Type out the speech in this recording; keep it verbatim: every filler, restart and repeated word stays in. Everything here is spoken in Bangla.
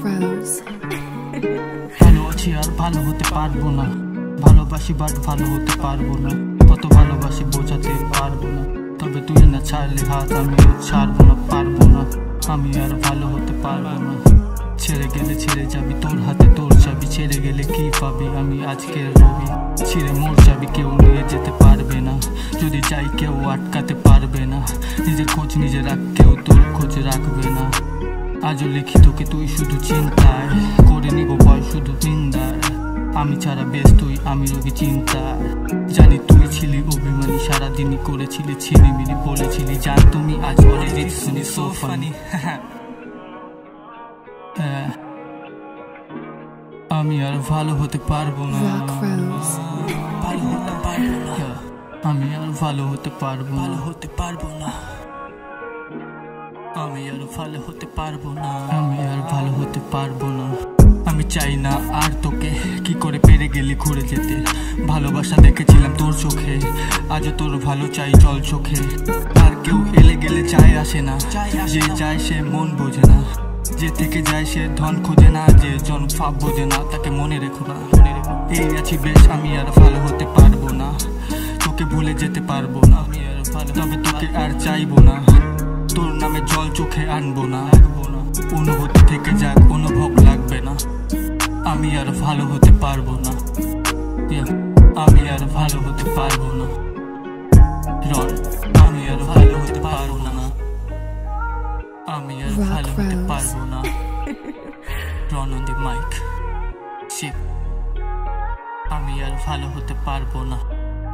Rose. ভালো আছি আর ভালো হতে পারবো না, ভালোবাসি বাট ভালো হতে পারবো না, কত ভালোবাসি বোঝাতে পারবো না, তবে তুই না ছাড়লে হাত আমিও ছাড়বো না, পারবো না, আমি আর ভালো হতে পারবো না। ছেড়ে গেলে ছেড়ে যাবি, তোর হাতে তোর চাবি, ছেড়ে গেলে কি পাবি, আমি আজকের রবি, ছিঁড়ে মোর চাবি কেউ নিয়ে যেতে পারবে না, যদি চাই কেউ আটকাতে পারবে না, নিজের খোঁজ নিজে রাখ, কেউ তোর খোঁজ রাখবে না। আজও লিখি তোকে তুই শুধু চিন্তায়, করে নিব ভয় শুধু নিন্দায়, আমি ছাড়া বেশ তুই আমি রোগী চিন্তায়, জানি তুই ছিলি অভিমানী, সারাদিনই করেছিলি ছিনিমিনি, বলেছিলি জান তুমি আজ বলে দিতে শুনি সো ফানি। আমি আর ভালো হতে পারবো না, ভালো হতে পারবো না, আমি আর ভালো হতে পারবো ভালো হতে পারবো না, আমি আর ভালো হতে পারবো না, আমি আর ভালো হতে পারবো না। আমি চাই না আর তোকে, কি করে পেরে গেলি ঘুরে যেতে, ভালোবাসা দেখেছিলাম তোর চোখে, আজও তোর ভালো চাই জল চোখে, আর কেউ এলে গেলে চাই আসে না, যে যায় সে মন বোঝে না, যে থেকে যায় সে ধন খোঁজে না, যে জন ফাপ বোঝে না তাকে মনে রেখো না, এই আছি বেশ আমি আর ভালো হতে পারবো না, তোকে ভুলে যেতে পারবো না, আমি আর ভালো তবে তোকে আর চাইবো না, তোর নামে জল চোখে আনবো না, অনুভূতি থেকে যাক অনুভব লাগবে না, আমি আর ভালো হতে পারবো না, আমি আর ভালো হতে পারবো না, রন আমি আর ভালো হতে পারবো না, আমি আর ভালো হতে পারবো না, run on the mic ship, আমি আর ভালো হতে পারবো না।